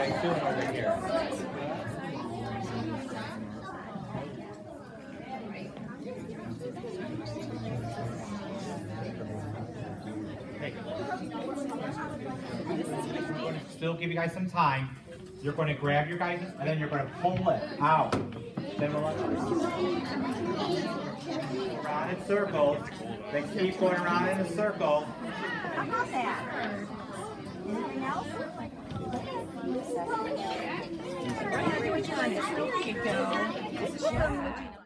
guys doing over here? Hey. Still give you guys some time. You're going to grab your guys and then you're going to pull it out. Then we'll around in circles. Then keep going around in a circle. How about that? Anything else? What are you doing? Just go.